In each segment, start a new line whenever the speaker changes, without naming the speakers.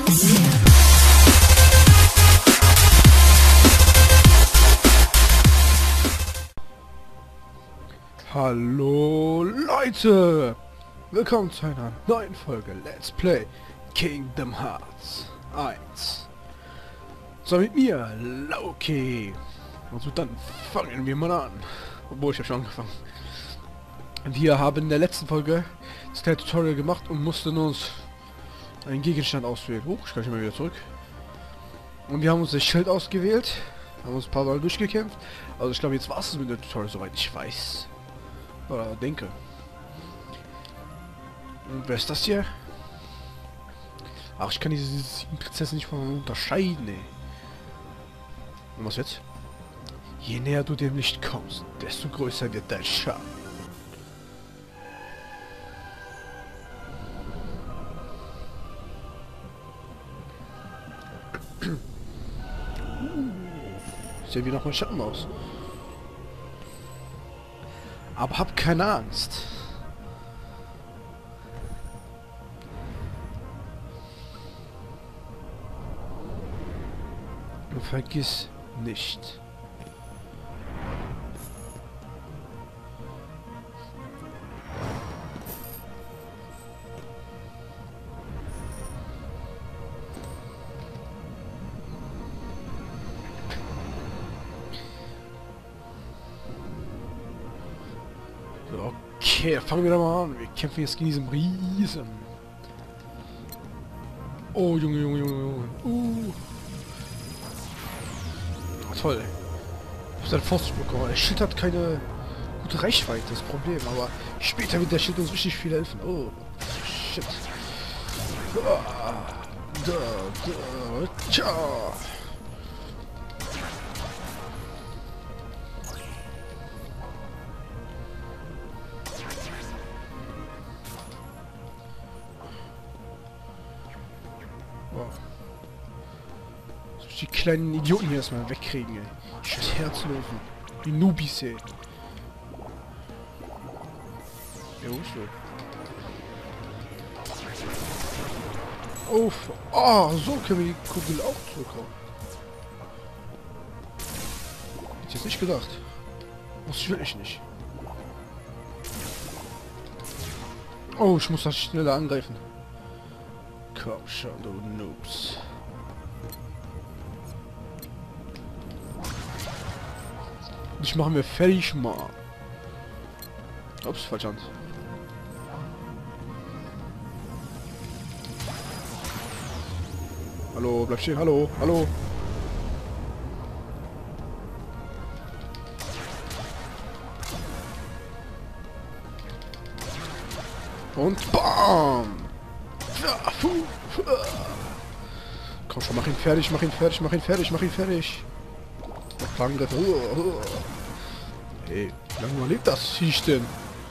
Hallo Leute! Willkommen zu einer neuen Folge Let's Play Kingdom Hearts 1. So, mit mir, Loki. Also dann fangen wir mal an. Obwohl, ich habe schon angefangen. Wir haben in der letzten Folge das kleine Tutorial gemacht und mussten uns einen Gegenstand auswählen. Ich kann nicht mal wieder zurück. Und wir haben uns das Schild ausgewählt. Haben uns ein paar Mal durchgekämpft. Also ich glaube, jetzt war es mit dem Tutorial, soweit ich weiß. Oder denke. Und wer ist das hier? Ach, ich kann diese 7 Prinzessin nicht von unterscheiden, ey. Und was jetzt? Je näher du dem Licht kommst, desto größer wird dein Schaden. Sieht wie noch mal Schatten aus. Aber hab keine Angst. Und vergiss nicht. Okay, fangen wir da mal an. Wir kämpfen jetzt gegen diesen Riesen. Oh, Junge, Junge, Junge, Junge. Toll. Ich hab seinen Faust bekommen. Der Schild hat keine gute Reichweite, das Problem. Aber später wird der Schild uns richtig viel helfen. Oh, shit. Tja. Die kleinen Idioten hier erstmal wegkriegen, ey. Ich will Herzlosen. Die Nubis, ey. Jo, so. Oh, so können wir die Kugel auch zurückhauen. Hätte ich jetzt nicht gedacht. Muss ich wirklich nicht. Oh, ich muss das schneller angreifen. Komm schon, du Noobs. Ich mache mir fertig, mal. Ups, falsche Hand. Hallo, bleib stehen, hallo, hallo. Und BAM! Komm schon, mach ihn fertig, mach ihn fertig, mach ihn fertig, mach ihn fertig. Noch Angriff. Hey, wie lange überlebt das Viech denn?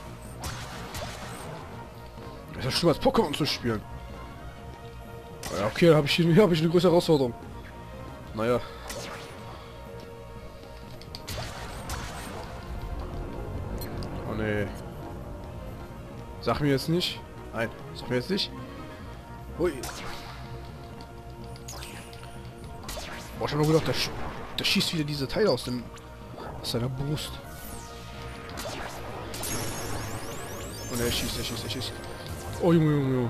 Das ist ja schlimmer als Pokémon zu spielen. Ja, okay, hier habe ich eine größere Herausforderung. Naja. Oh ne. Sag mir jetzt nicht. Nein, sag mir jetzt nicht. Hui. Boah, ich hab nur gedacht, der schießt wieder diese Teile aus seiner Brust. Und er schießt. Oh, Junge.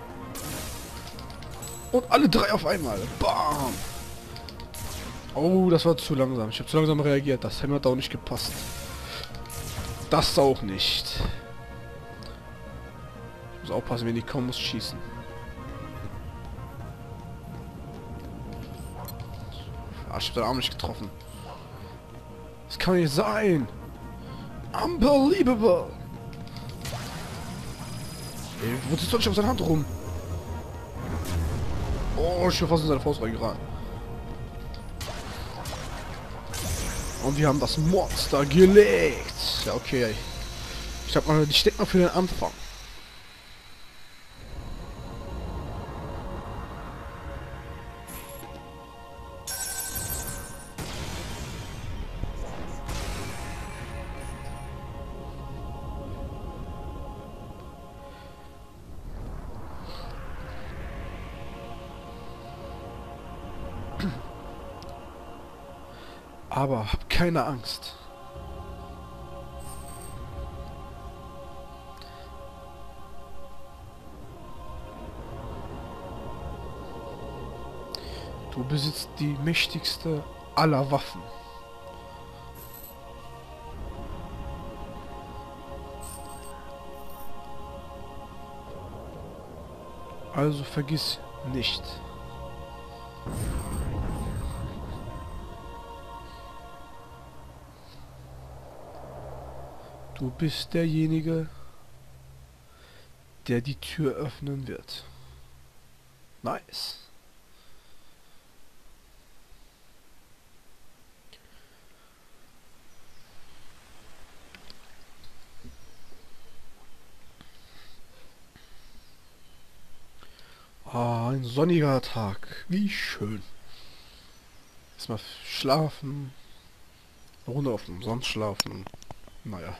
Und alle 3 auf einmal. Bam! Oh, das war zu langsam. Ich habe zu langsam reagiert. Das Hammer hat auch nicht gepasst. Das auch nicht. Ich muss aufpassen, wenn die kommen, muss schießen. Ah, ich habe den Arm nicht getroffen. Das kann nicht sein. Unbelievable. Ey, wo sitzt doch nicht auf seiner Hand rum? Oh, ich bin fast in seine Faust reingeraten. Und wir haben das Monster gelegt. Ja, okay. Ich denke mal für den Anfang. Aber hab keine Angst. Du besitzt die mächtigste aller Waffen. Also vergiss nicht. Du bist derjenige, der die Tür öffnen wird. Nice. Ah, ein sonniger Tag. Wie schön. Erstmal schlafen. Eine Runde auf dem Sand schlafen. Naja.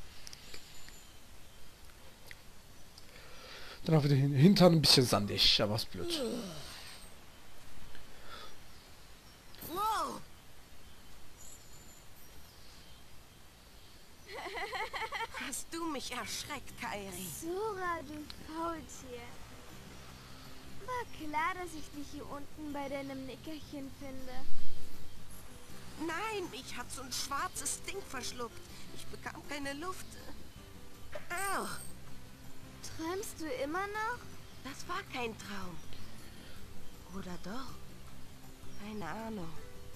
Danach wieder Hintern ein bisschen sandig, aber ist blöd.
Wow. Hast du mich erschreckt, Kairi?
Sora, du Faultier. War klar, dass ich dich hier unten bei deinem Nickerchen finde.
Nein, mich hat so ein schwarzes Ding verschluckt. Ich bekam keine Luft. Au,
Träumst du immer noch?
das war kein Traum. Oder doch? Keine Ahnung.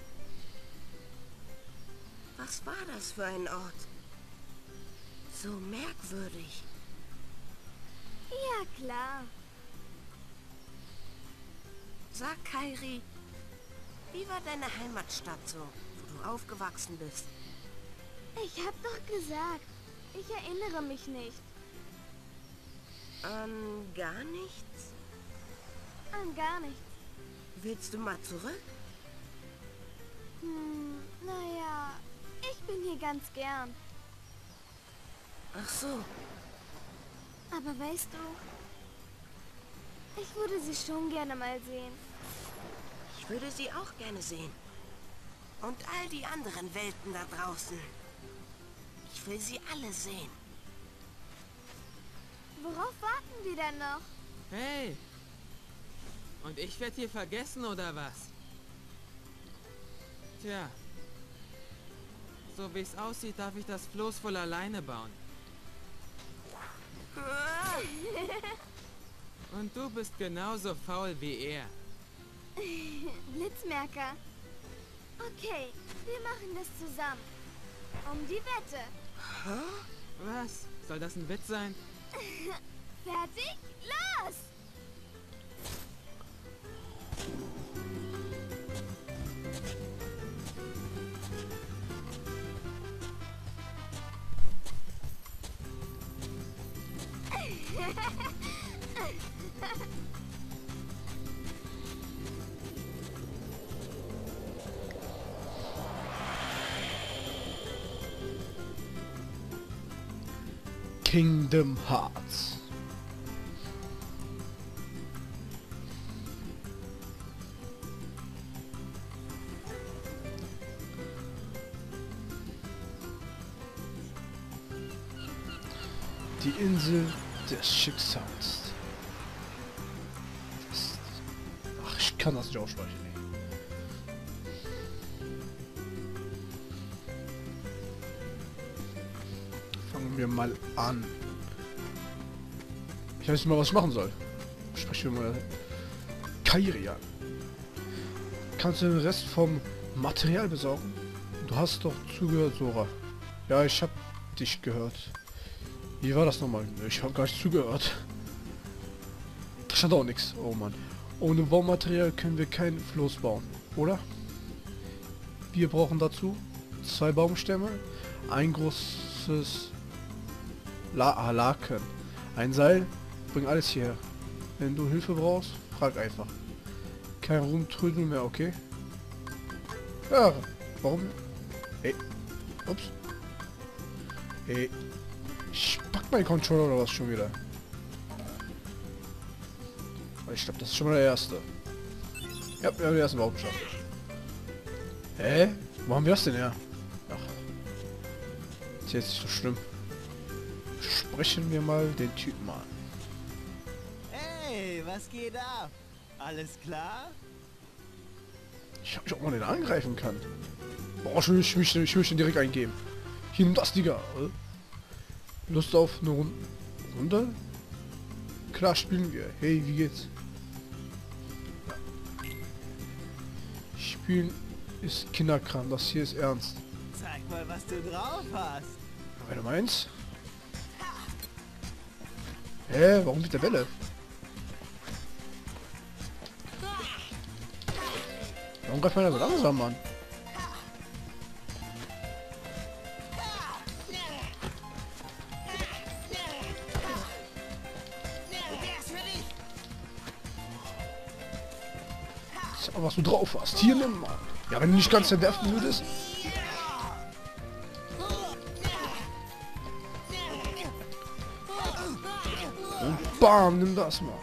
Was war das für ein Ort? So merkwürdig.
Ja, klar.
Sag, Kairi, wie war deine Heimatstadt so, wo du aufgewachsen bist?
Ich hab doch gesagt, ich erinnere mich nicht.
An gar nichts?
An gar nichts.
Willst du mal zurück?
Naja, ich bin hier ganz gern.
Ach so.
Aber weißt du, ich würde sie schon gerne mal sehen.
Ich würde sie auch gerne sehen. Und all die anderen Welten da draußen. Ich will sie alle sehen.
Worauf warten wir denn noch?
Hey! Und ich werde hier vergessen, oder was? Tja. So wie es aussieht, darf ich das Floß wohl alleine bauen. Und du bist genauso faul wie er.
Blitzmerker. Okay, wir machen das zusammen. Um die Wette.
Was? Soll das ein Witz sein?
Fertig? Los!
Kingdom Hearts. Die Insel des Schicksals. Ach, ich kann das nicht aussprechen. Fangen wir mal an. Ich weiß nicht mal, was ich machen soll. Sprechen wir mal Kairi an. Kannst du den Rest vom Material besorgen? Du hast doch zugehört, Sora. Ja, ich hab dich gehört. Wie war das nochmal? Ich habe gar nicht zugehört. Da stand auch nichts. Oh Mann. Ohne Baumaterial können wir kein Floß bauen, oder? Wir brauchen dazu 2 Baumstämme, ein großes Laken, ein Seil. Bring alles hierher. Wenn du Hilfe brauchst, frag einfach. Kein Rumtrödeln mehr, okay? Ja, warum? Ey. Ups. Ey. Spackt mein Controller oder was schon wieder? Ich glaube, das ist schon mal der erste. Ja, wir haben den ersten Baum geschafft. Hä? Wo haben wir das denn her? Ach. Ist jetzt nicht so schlimm. Sprechen wir mal den Typen an.
Hey, was geht ab? Alles klar?
Ich hab mich auch mal den angreifen kann. Boah, ich will den direkt eingeben. Hier, nimm das, Digga. Lust auf eine Runde? Klar, spielen wir. Hey, wie geht's? Spielen ist Kinderkram, das hier ist ernst.
Zeig mal, was du drauf hast.
Weil du meinst? Hä, warum mit der Welle? Warum greift man da so langsam an? Sag mal, was du drauf hast. Hier, nimm mal. Ja, wenn du nicht ganz werfen würdest. Und bam, nimm das mal.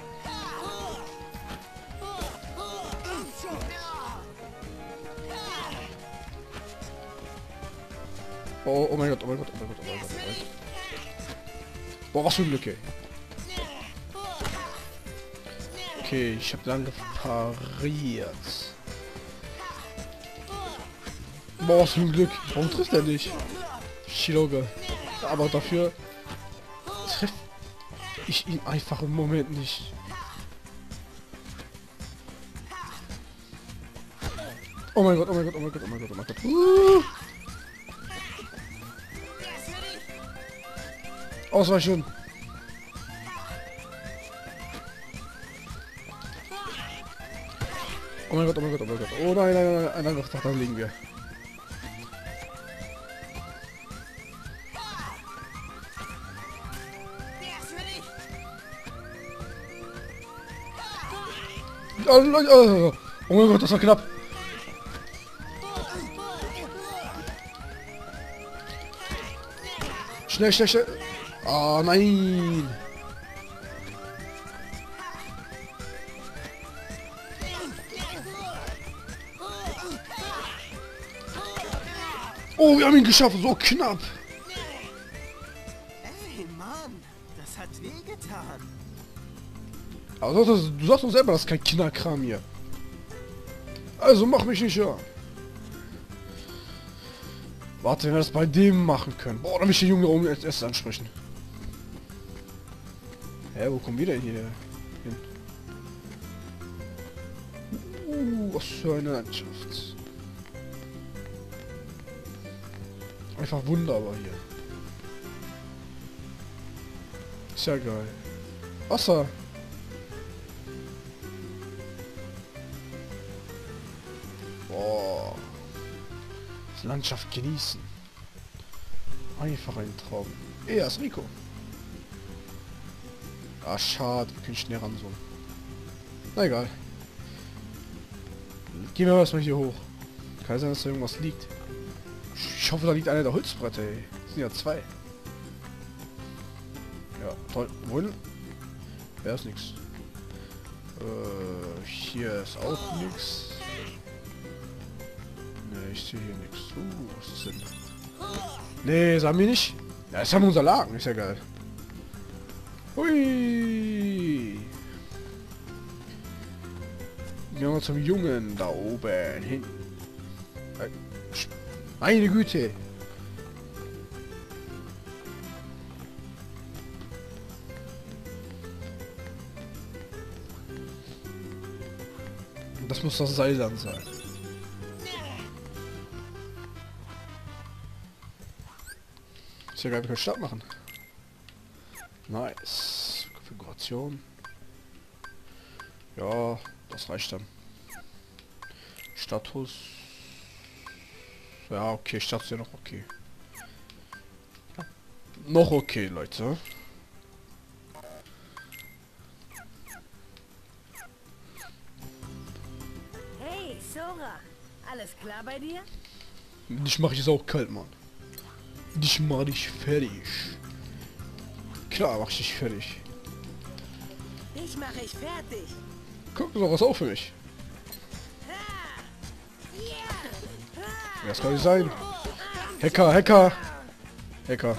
Oh mein Gott, oh mein Gott, oh mein Gott, oh mein Gott, oh mein Gott. Boah, was für ein Glück, ey. Okay, ich habe lange pariert. Boah, was für ein Glück. Warum trifft er nicht? Shiroge. Aber dafür trifft ich ihn einfach im Moment nicht. Oh mein Gott, oh mein Gott, oh mein Gott, oh mein Gott, oh mein Gott. Ausweichen. Oh mein Gott, oh mein Gott, oh mein Gott. Oh nein, nein, nein, nein, nein, da liegen wir. Oh mein Gott, das war knapp. Schnell, schnell, schnell. Oh nein. Oh, wir haben ihn geschafft, so knapp.
Ey, Mann, das hat wehgetan.
Also du sagst doch selber, das ist kein Kinderkram hier. Also mach mich nicht hören. Warte, wenn wir das bei dem machen können. Boah, dann will ich den Jungen da oben als erstes ansprechen. Hä, wo kommen wir denn hier hin? Was für eine Landschaft. Einfach wunderbar hier. Ist ja geil. Wasser. Boah. Das Landschaft genießen. Einfach ein Traum. Er ist Rico. Ah, schade. Wir können schnell ran so. Na egal. Gehen wir erstmal hier hoch. Kann sein, dass da irgendwas liegt. Ich hoffe, da liegt einer der Holzbretter, ey. Das sind ja zwei. Ja, toll. Wohin? Ja, ist nix. Hier ist auch nix. Ne, ich sehe hier nichts. Was ist denn? Nee, sagen wir nicht. Ja, jetzt haben wir unser Laken. Ist ja geil. Hui. Gehen wir zum Jungen da oben hin. Meine Güte. Das muss das Seil dann sein. Ist ja geil, wir können Start machen. Nice. Konfiguration. Ja, das reicht dann. Status. Ja, okay, Status ja noch okay. Noch okay, Leute.
Hey, Sora. Alles klar bei dir?
Dich mache ich es auch kalt, Mann. Dich mache ich fertig. Klar, mach ich dich fertig.
Dich mache ich fertig.
Guck doch was auf für mich. Das kann nicht sein. Hacker, Hacker. Hacker.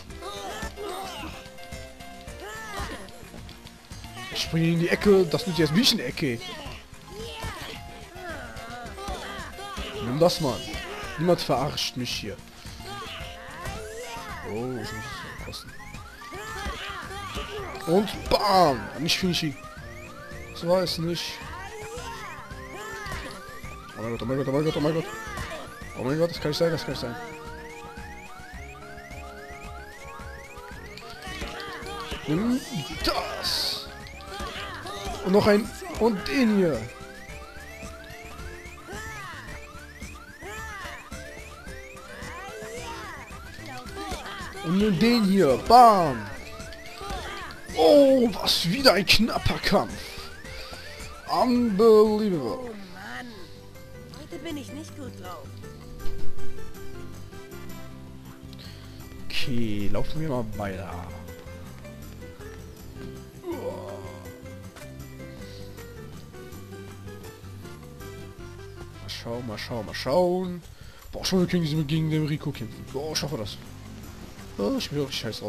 Ich springe in die Ecke. Das nimmt jetzt mich in die Ecke. Nimm das mal. Niemand verarscht mich hier. Oh, ich muss es kosten. Und bam! Nicht Finishy. Das war es nicht. Oh mein Gott, oh mein Gott, oh mein Gott, oh mein Gott. Oh mein Gott, das kann nicht sein, das kann nicht sein. Nimm das. Und noch ein. Und den hier. Und nimm den hier. Bam. Oh, was wieder ein knapper Kampf. Unbelievable.
Oh Mann. Heute bin ich nicht gut drauf.
Okay, laufen wir mal weiter. Mal schauen, mal schauen, mal schauen. Boah, schon wir können gegen den Rico kämpfen. Boah, schaffen wir das. Oh, ich bin wirklich scheiß drauf.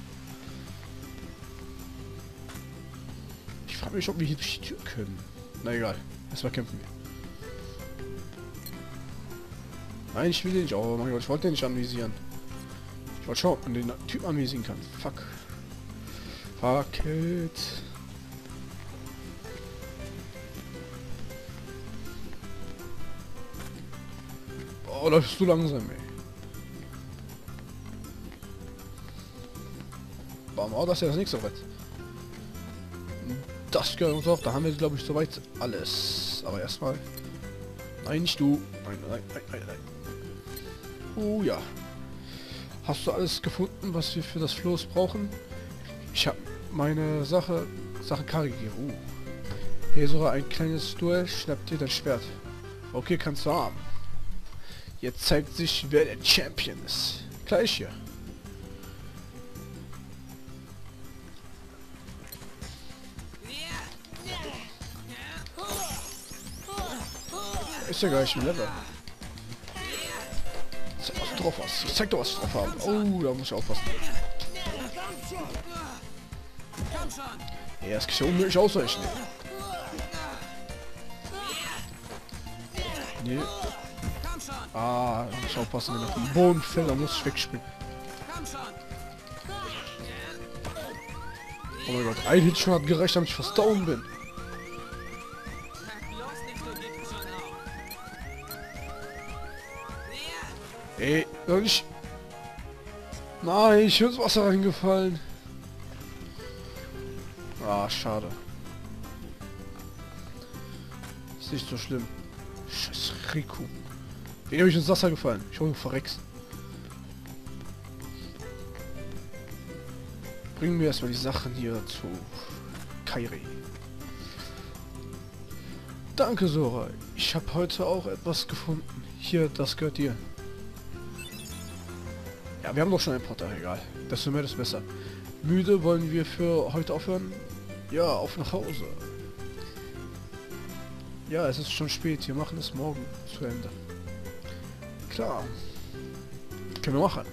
Ich frage mich, ob wir hier durch die Tür können. Na egal, erstmal kämpfen wir. Nein, ich will den nicht. Oh mein Gott, ich wollte den nicht anvisieren. Ich wollte schauen, ob man den Typ anvisieren kann. Fuck. Fuck it. Oh, läufst du langsam, ey. Bam, oh, das ist ja das nächste Brett. Das gehört uns auch. Da haben wir, glaube ich, soweit alles. Aber erstmal. Nein, nicht du. Nein, nein, nein, nein, nein. Oh ja. Hast du alles gefunden, was wir für das Floß brauchen? Ich habe meine Sachen Kari gegeben. Hier sogar ein kleines Duell. Schnapp dir dein Schwert. Okay, kannst du haben. Jetzt zeigt sich, wer der Champion ist. Gleich hier. Ist ja gar nicht im Level. Zeig, was du drauf hast. Ich zeig doch, was du drauf hast. Oh, da muss ich aufpassen. Ja, das kann ja unmöglich ausweichen. Nee. Ah, da muss ich aufpassen, wenn er auf den Boden fällt, dann muss ich wegspringen. Oh mein Gott, ein Hit schon hat gereicht, damit ich fast down bin. Ey, soll ich... Nein, ich bin ins Wasser reingefallen. Ah, schade. Ist nicht so schlimm. Scheiß Rico. Den habe ich ins Wasser gefallen. Ich hoffe, du verreckst. Bringen wir erstmal die Sachen hier zu Kairi. Danke, Sora. Ich habe heute auch etwas gefunden. Hier, das gehört dir. Ja, wir haben doch schon einen Potter, egal. Desto mehr, desto besser. Müde, wollen wir für heute aufhören? Ja, auf nach Hause. Ja, es ist schon spät. Wir machen es morgen zu Ende. Klar. Können wir machen.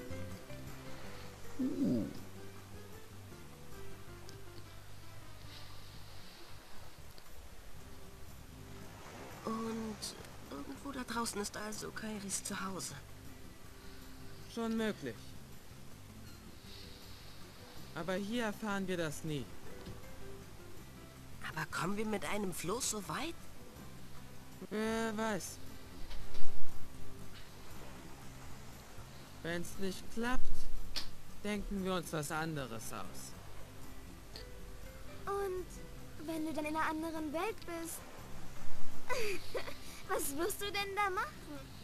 Und irgendwo da draußen ist also Kairis Zuhause.
Schon möglich. Aber hier erfahren wir das nie.
Aber kommen wir mit einem Floß so weit?
Wer weiß. Wenn's nicht klappt, denken wir uns was anderes aus.
Und wenn du dann in einer anderen Welt bist, was wirst du denn da machen?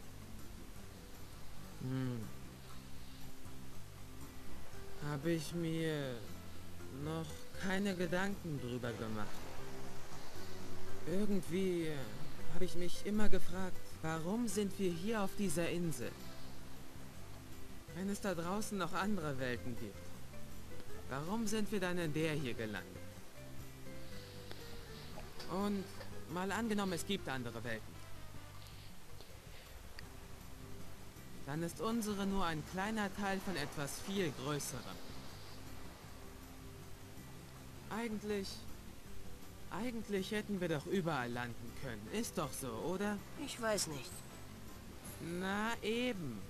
Habe ich mir noch keine Gedanken drüber gemacht. Irgendwie habe ich mich immer gefragt, warum sind wir hier auf dieser Insel? Wenn es da draußen noch andere Welten gibt. Warum sind wir dann in der hier gelandet? Und mal angenommen, es gibt andere Welten. dann ist unsere nur ein kleiner Teil von etwas viel Größerem. Eigentlich hätten wir doch überall landen können. Ist doch so, oder?
Ich weiß nicht.
Na eben.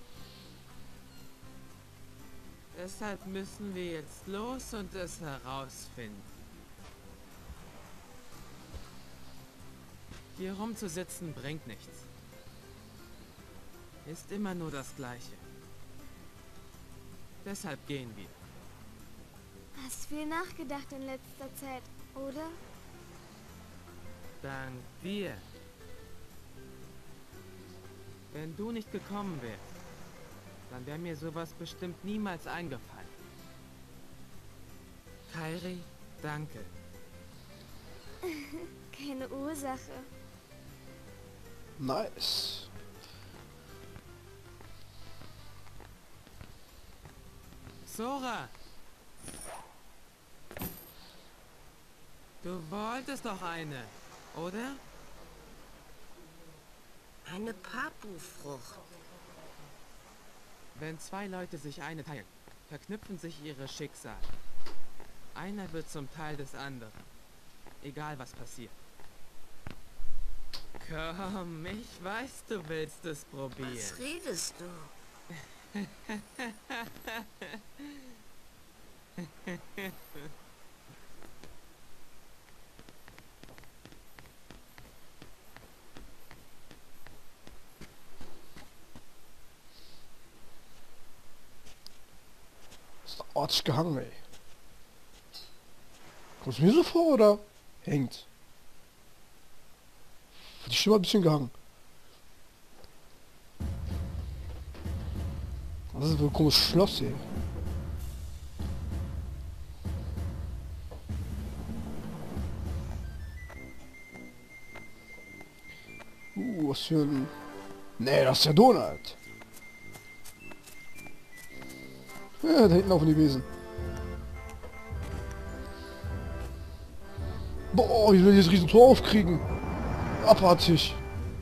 Deshalb müssen wir jetzt los und es herausfinden. Hier rumzusitzen bringt nichts. Ist immer nur das Gleiche. Deshalb gehen wir.
Hast viel nachgedacht in letzter Zeit, oder?
Dank dir. Wenn du nicht gekommen wärst, dann wäre mir sowas bestimmt niemals eingefallen. Kairi, danke.
Keine Ursache.
Nice.
Sora! Du wolltest doch eine, oder?
Eine Papu-Frucht.
Wenn zwei Leute sich eine teilen, verknüpfen sich ihre Schicksale. Einer wird zum Teil des anderen. Egal was passiert. Komm, ich weiß, du willst es probieren.
Was redest du?
Ist ordentlich gehangen, ey. Kommst du mir so vor, oder? Hängt. Die Stimme hat ein bisschen gehangen. Das ist wohl ein komisches Schloss hier. Was für ein... Nee, das ist ja Donald. Ja, da hinten laufen die Wesen. Boah, wie will ich das Riesentor aufkriegen? Abartig.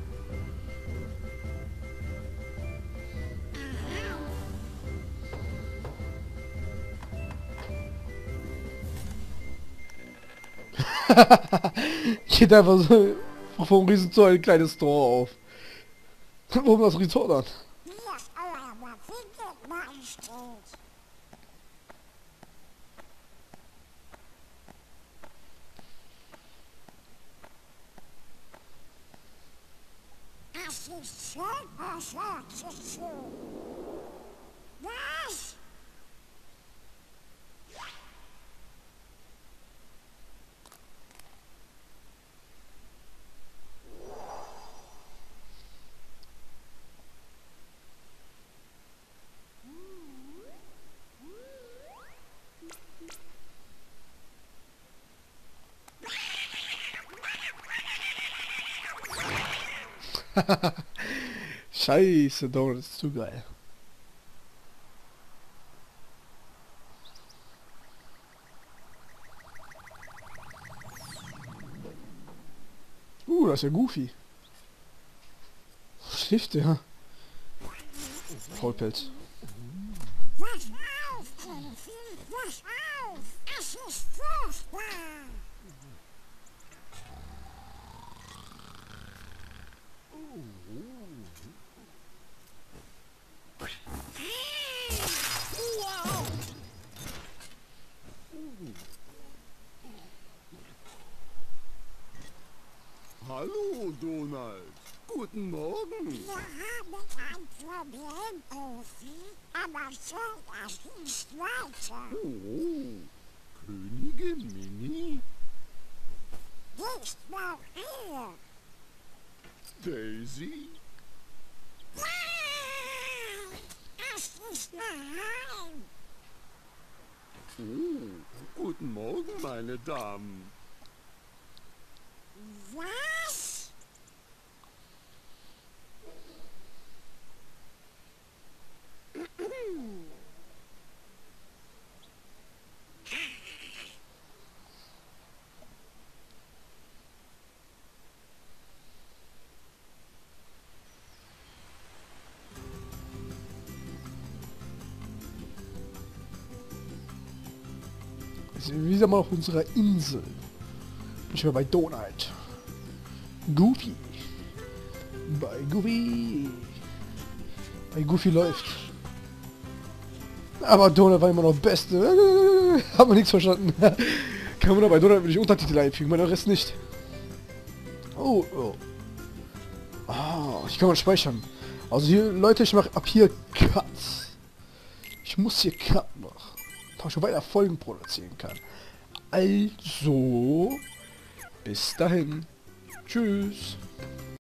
Geht einfach so vom Riesentor ein kleines Tor auf. Warum das Riesentor dann?
Was?
Scheiße, Donald ist zu geil. Das ist ja Goofy. Schläft der? Faulpelz.
Wasch auf, Goofy! Wasch auf! Es ist furchtbar!
Hallo, Donald. Guten Morgen.
Wir haben ein Problem, Goofy, aber so, das nicht weiter.
Oh, Königin Minnie?
Nicht mal hier.
Daisy?
Nein! Es ist geheim.
Oh, guten Morgen, meine Damen.
Was?
Jetzt sind wir wieder mal auf unserer Insel. Bin ich mal bei Donald. Goofy. Bei Goofy. Bei Goofy läuft. Aber Donald war immer noch Beste. Haben wir nichts verstanden. Kann man bei Donald wirklich Untertitel einfügen, bei der Rest nicht. Oh, oh. Ah, ich kann mal speichern. Also hier, Leute, ich mache ab hier Cut. Ich muss hier Cut machen, damit ich schon weiter Folgen produzieren kann. Also, bis dahin. Tschüss.